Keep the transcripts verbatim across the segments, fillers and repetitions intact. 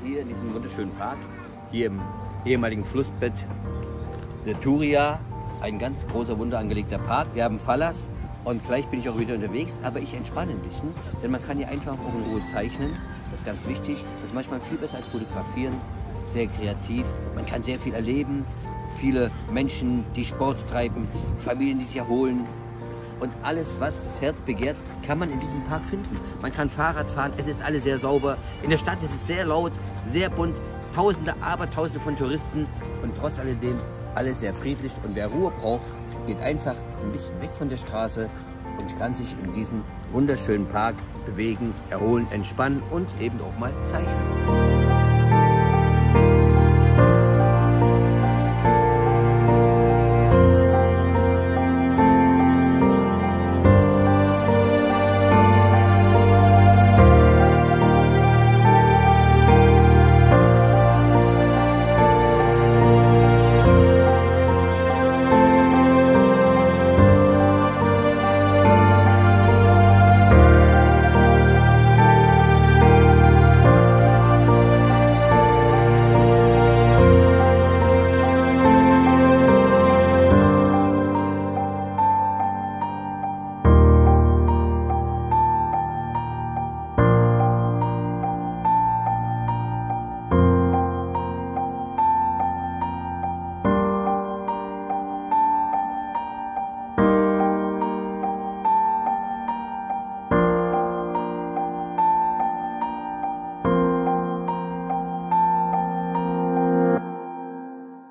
hier in diesem wunderschönen Park, hier im ehemaligen Flussbett der Turia. Ein ganz großer, wunder angelegter Park. Wir haben Fallas und gleich bin ich auch wieder unterwegs, aber ich entspanne ein bisschen, denn man kann hier einfach auch in Ruhe zeichnen. Das ist ganz wichtig. Das ist manchmal viel besser als fotografieren. Sehr kreativ. Man kann sehr viel erleben. Viele Menschen, die Sport treiben, Familien, die sich erholen. Und alles, was das Herz begehrt, kann man in diesem Park finden. Man kann Fahrrad fahren, es ist alles sehr sauber. In der Stadt ist es sehr laut, sehr bunt. Tausende, Abertausende von Touristen und trotz alledem alles sehr friedlich. Und wer Ruhe braucht, geht einfach ein bisschen weg von der Straße und kann sich in diesem wunderschönen Park bewegen, erholen, entspannen und eben auch mal zeichnen.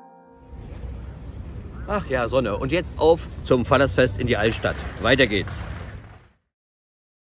Ach ja, Sonne. Und jetzt auf zum Fallasfest in die Altstadt. Weiter geht's.